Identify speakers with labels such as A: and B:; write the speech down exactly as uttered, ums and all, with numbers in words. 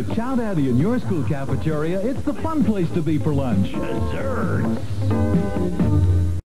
A: With Chow Daddy in your school cafeteria, it's the fun place to be for lunch.
B: Desserts.